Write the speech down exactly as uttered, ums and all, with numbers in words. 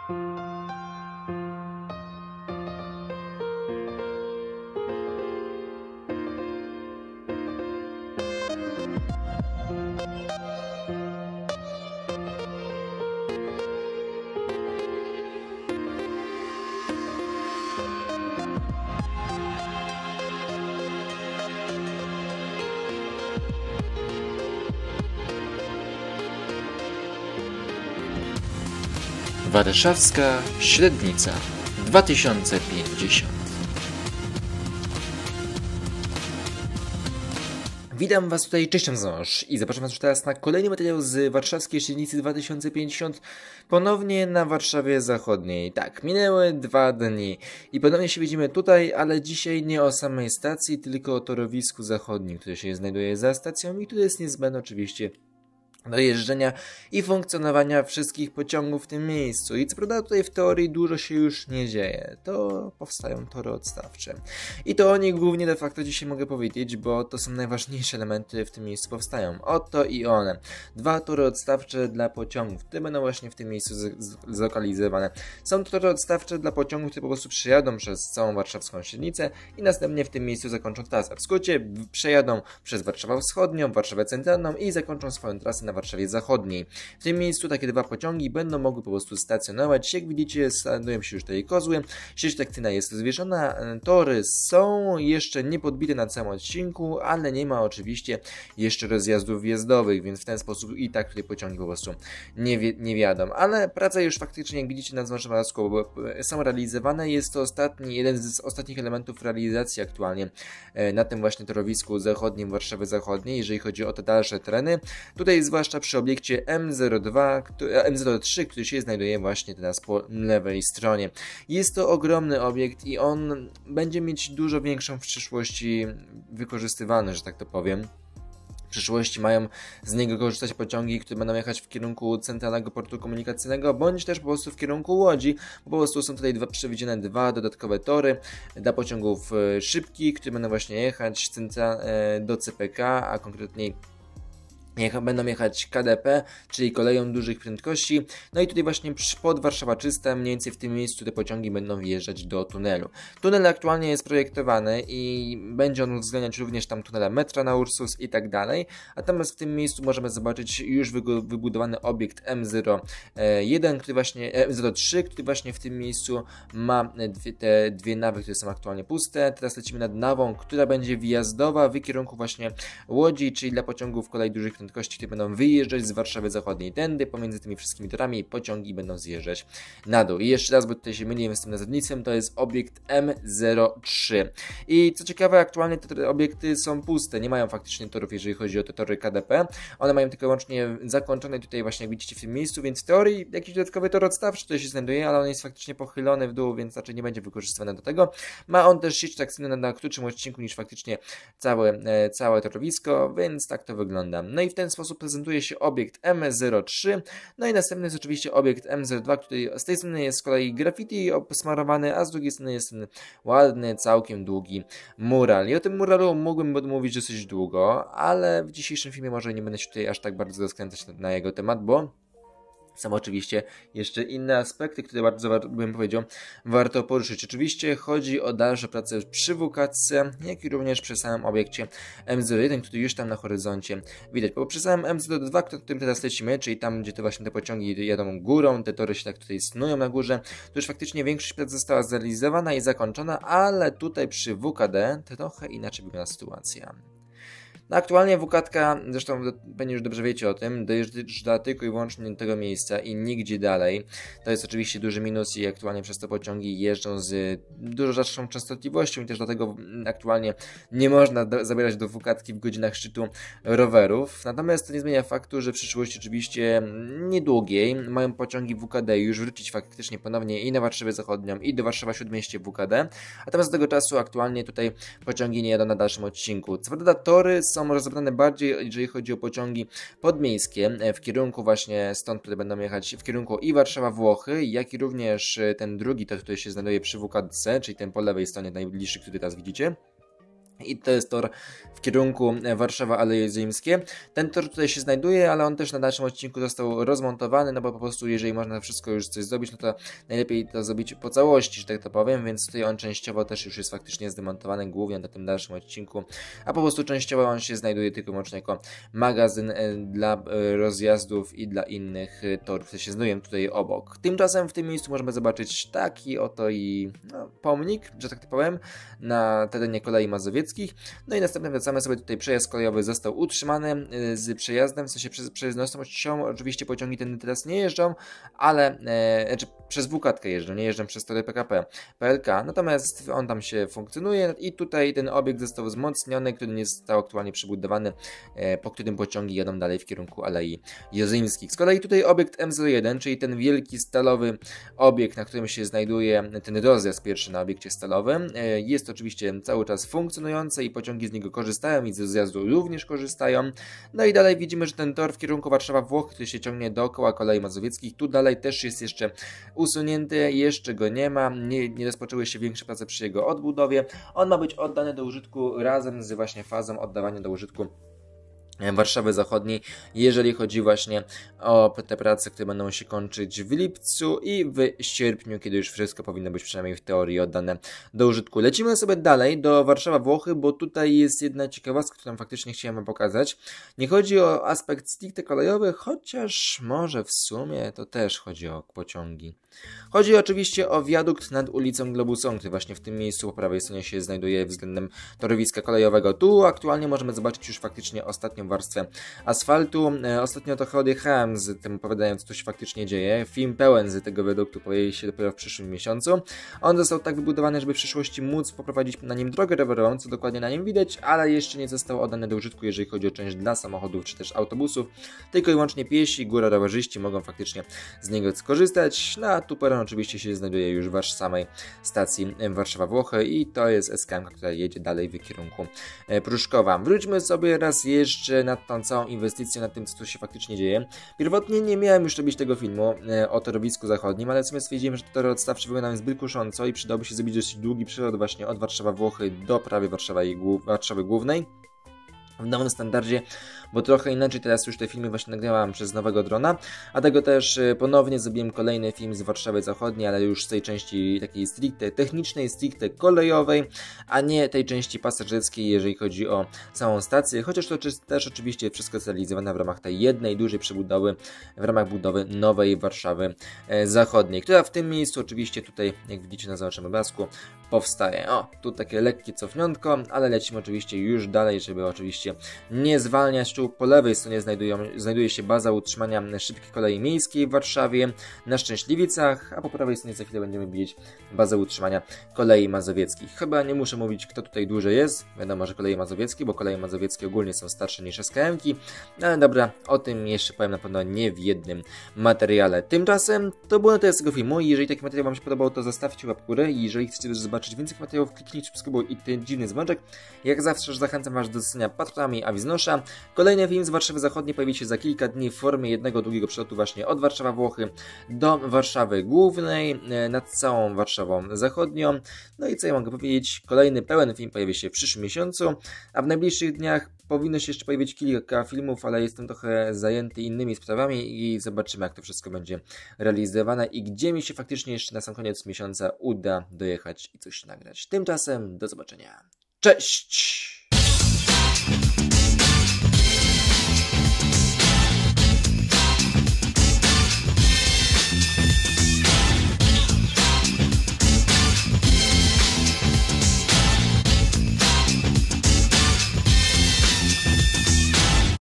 Warszawska Średnica dwa tysiące pięćdziesiąt. Witam Was tutaj, cześć, Ząż i zapraszam Was już teraz na kolejny materiał z Warszawskiej Średnicy dwa tysiące pięćdziesiąt, ponownie na Warszawie Zachodniej. Tak, minęły dwa dni i ponownie się widzimy tutaj, ale dzisiaj nie o samej stacji, tylko o torowisku zachodnim, które się znajduje za stacją i które jest niezbędne oczywiście do jeżdżenia i funkcjonowania wszystkich pociągów w tym miejscu. I co prawda tutaj w teorii dużo się już nie dzieje. To powstają tory odstawcze. I to o nich głównie de facto dzisiaj mogę powiedzieć, bo to są najważniejsze elementy w tym miejscu powstają. Oto i one. Dwa tory odstawcze dla pociągów, które będą właśnie w tym miejscu zlokalizowane. Są to tory odstawcze dla pociągów, które po prostu przejadą przez całą warszawską Średnicę i następnie w tym miejscu zakończą trasę. W skrócie przejadą przez Warszawę Wschodnią, Warszawę Centralną i zakończą swoją trasę na Warszawie Zachodniej. W tym miejscu takie dwa pociągi będą mogły po prostu stacjonować. Jak widzicie, znajdują się już tutaj kozły. Sieć trakcyjna jest zwieszona. Tory są jeszcze nie podbite na całym odcinku, ale nie ma oczywiście jeszcze rozjazdów wjazdowych, więc w ten sposób i tak tutaj pociągi po prostu nie, wi nie wiadą. Ale praca już faktycznie, jak widzicie, nad Warszawską są realizowane. Jest to ostatni, jeden z ostatnich elementów realizacji aktualnie na tym właśnie torowisku zachodnim Warszawy Zachodniej, jeżeli chodzi o te dalsze tereny. Tutaj zwłaszcza przy obiekcie M zero dwa, M zero trzy, który się znajduje właśnie teraz po lewej stronie. Jest to ogromny obiekt i on będzie mieć dużo większą w przyszłości wykorzystywany, że tak to powiem. W przyszłości mają z niego korzystać pociągi, które będą jechać w kierunku centralnego portu komunikacyjnego, bądź też po prostu w kierunku Łodzi, bo po prostu są tutaj dwa, przewidziane dwa dodatkowe tory dla pociągów szybkich, które będą właśnie jechać do C P K, a konkretniej Jecha, będą jechać K D P, czyli koleją dużych prędkości. No i tutaj właśnie pod Warszawa Czysta, mniej więcej w tym miejscu te pociągi będą wjeżdżać do tunelu. Tunel aktualnie jest projektowany i będzie on uwzględniać również tam tunele metra na Ursus i tak dalej. Natomiast w tym miejscu możemy zobaczyć już wybudowany obiekt M zero jeden, który właśnie, M zero trzy, który właśnie w tym miejscu ma dwie, te dwie nawy, które są aktualnie puste. Teraz lecimy nad nawą, która będzie wjazdowa w kierunku właśnie Łodzi, czyli dla pociągów kolei dużych prędkości, które będą wyjeżdżać z Warszawy Zachodniej tędy, pomiędzy tymi wszystkimi torami pociągi będą zjeżdżać na dół. I jeszcze raz, bo tutaj się myliłem z tym nazewnictwem, to jest obiekt M zero trzy. I co ciekawe, aktualnie te obiekty są puste, nie mają faktycznie torów, jeżeli chodzi o te tory K D P. One mają tylko łącznie zakończone tutaj właśnie, jak widzicie, w tym miejscu, więc w teorii jakiś dodatkowy tor odstawczy tutaj się znajduje, ale on jest faktycznie pochylony w dół, więc raczej nie będzie wykorzystywany do tego. Ma on też sieć trakcyjną na krótszym odcinku niż faktycznie całe, e, całe torowisko, więc tak to wygląda. No i w ten sposób prezentuje się obiekt M zero trzy, no i następny jest oczywiście obiekt M zero dwa, który z tej strony jest z kolei graffiti obsmarowany, a z drugiej strony jest ten ładny, całkiem długi mural. I o tym muralu mógłbym mówić dosyć długo, ale w dzisiejszym filmie może nie będę się tutaj aż tak bardzo rozkręcać na jego temat, bo są oczywiście jeszcze inne aspekty, które bardzo, bym powiedział, warto poruszyć. Oczywiście chodzi o dalsze prace przy W K C, jak i również przy samym obiekcie M zero jeden, który już tam na horyzoncie widać. Bo przy samym M zero dwa, którym teraz lecimy, czyli tam, gdzie to właśnie te pociągi jadą górą, te tory się tak tutaj snują na górze, to już faktycznie większość prac została zrealizowana i zakończona, ale tutaj przy W K D trochę inaczej wygląda sytuacja. No aktualnie W K T, zresztą pewnie już dobrze wiecie o tym, dojeżdża tylko i wyłącznie do tego miejsca i nigdzie dalej. To jest oczywiście duży minus i aktualnie przez te pociągi jeżdżą z dużo rzadszą częstotliwością i też dlatego aktualnie nie można do, zabierać do W K T w godzinach szczytu rowerów. Natomiast to nie zmienia faktu, że w przyszłości oczywiście niedługiej mają pociągi W K D już wrócić faktycznie ponownie i na Warszawę Zachodnią i do Warszawa Śródmieście W K D. Natomiast do tego czasu aktualnie tutaj pociągi nie jadą na dalszym odcinku. Co prawda tory są są rozebrane bardziej, jeżeli chodzi o pociągi podmiejskie w kierunku właśnie stąd, które będą jechać w kierunku i Warszawa Włochy, jak i również ten drugi, to który się znajduje przy W K C, czyli ten po lewej stronie najbliższy, który teraz widzicie. I to jest tor w kierunku Warszawa Aleje Zyjmskie. Ten tor tutaj się znajduje, ale on też na dalszym odcinku został rozmontowany, no bo po prostu jeżeli można wszystko już coś zrobić, no to najlepiej to zrobić po całości, że tak to powiem, więc tutaj on częściowo też już jest faktycznie zdemontowany, głównie na tym dalszym odcinku, a po prostu częściowo on się znajduje tylko i wyłącznie jako magazyn dla rozjazdów i dla innych torów, które się znajdują tutaj obok. Tymczasem w tym miejscu możemy zobaczyć taki oto i no, pomnik, że tak to powiem, na terenie kolei mazowieckiej. No i następnie wracamy sobie tutaj, przejazd kolejowy został utrzymany z przejazdem, w sensie przez przejezdnością, oczywiście pociągi ten teraz nie jeżdżą, ale, e, znaczy przez W K T jeżdżą, nie jeżdżą przez tory P K P, P L K, natomiast on tam się funkcjonuje i tutaj ten obiekt został wzmocniony, który nie został aktualnie przebudowany, e, po którym pociągi jadą dalej w kierunku Alei Jerzyńskich. Z kolei tutaj obiekt M zero jeden, czyli ten wielki stalowy obiekt, na którym się znajduje ten rozjazd pierwszy na obiekcie stalowym, e, jest oczywiście cały czas funkcjonujący i pociągi z niego korzystają i z rozjazdu również korzystają. No i dalej widzimy, że ten tor w kierunku Warszawa-Włochy, który się ciągnie dookoła kolei mazowieckich, tu dalej też jest jeszcze usunięty, jeszcze go nie ma, nie, nie rozpoczęły się większe prace przy jego odbudowie. On ma być oddany do użytku razem z właśnie fazą oddawania do użytku Warszawy Zachodniej, jeżeli chodzi właśnie o te prace, które będą się kończyć w lipcu i w sierpniu, kiedy już wszystko powinno być przynajmniej w teorii oddane do użytku. Lecimy sobie dalej do Warszawa Włochy, bo tutaj jest jedna ciekawostka, którą faktycznie chciałem wam pokazać. Nie chodzi o aspekt stricte kolejowy, chociaż może w sumie to też chodzi o pociągi. Chodzi oczywiście o wiadukt nad ulicą Globusą, który właśnie w tym miejscu po prawej stronie się znajduje względem torowiska kolejowego. Tu aktualnie możemy zobaczyć już faktycznie ostatnią warstwę asfaltu. E, ostatnio trochę odjechałem z tym opowiadając, co tu się faktycznie dzieje. Film pełen z tego wiaduktu pojawi się dopiero w przyszłym miesiącu. On został tak wybudowany, żeby w przyszłości móc poprowadzić na nim drogę rowerową, co dokładnie na nim widać, ale jeszcze nie został oddany do użytku, jeżeli chodzi o część dla samochodów czy też autobusów. Tylko i wyłącznie piesi, góra rowerzyści mogą faktycznie z niego skorzystać. Na tu peron oczywiście się znajduje już w samej stacji Warszawa-Włochy i to jest S K M, która jedzie dalej w kierunku Pruszkowa. Wróćmy sobie raz jeszcze nad tą całą inwestycję, nad tym, co tu się faktycznie dzieje. Pierwotnie nie miałem już robić tego filmu o torowisku zachodnim, ale w sumie stwierdziłem, że tory odstawcze wyglądają zbyt kusząco i przydałoby się zrobić dosyć długi przelot właśnie od Warszawa-Włochy do prawie Warszawy, Warszawy Głównej w nowym standardzie, bo trochę inaczej teraz już te filmy właśnie nagrywałem przez nowego drona, a tego też ponownie zrobiłem kolejny film z Warszawy Zachodniej, ale już z tej części takiej stricte technicznej, stricte kolejowej, a nie tej części pasażerskiej, jeżeli chodzi o samą stację, chociaż to też oczywiście wszystko jest realizowane w ramach tej jednej dużej przebudowy, w ramach budowy nowej Warszawy Zachodniej, która w tym miejscu oczywiście tutaj, jak widzicie na załączonym obrazku, powstaje. O, tu takie lekkie cofniątko, ale lecimy oczywiście już dalej, żeby oczywiście nie zwalniać. Tu po lewej stronie znajdują, znajduje się baza utrzymania szybkiej kolei miejskiej w Warszawie na Szczęśliwicach, a po prawej stronie za chwilę będziemy widzieć bazę utrzymania kolei mazowieckich. Chyba nie muszę mówić, kto tutaj dłużej jest. Wiadomo, że koleje mazowieckie, bo koleje mazowieckie ogólnie są starsze niż S K M ki, ale dobra, o tym jeszcze powiem na pewno nie w jednym materiale. Tymczasem to było na tyle z tego filmu. Jeżeli taki materiał wam się podobał, to zostawcie łapkę w górę i jeżeli chcecie zobaczyć więcej materiałów, kliknijcie subskrybuj i ten dziwny dzwoneczek. Jak zawsze zachęcam was do zostania patronami Awiznosza. Kolejny film z Warszawy Zachodniej pojawi się za kilka dni w formie jednego długiego przelotu właśnie od Warszawa Włochy do Warszawy Głównej nad całą Warszawą Zachodnią. No i co ja mogę powiedzieć? Kolejny pełen film pojawi się w przyszłym miesiącu, a w najbliższych dniach powinno się jeszcze pojawić kilka filmów, ale jestem trochę zajęty innymi sprawami i zobaczymy, jak to wszystko będzie realizowane i gdzie mi się faktycznie jeszcze na sam koniec miesiąca uda dojechać i coś nagrać. Tymczasem do zobaczenia. Cześć!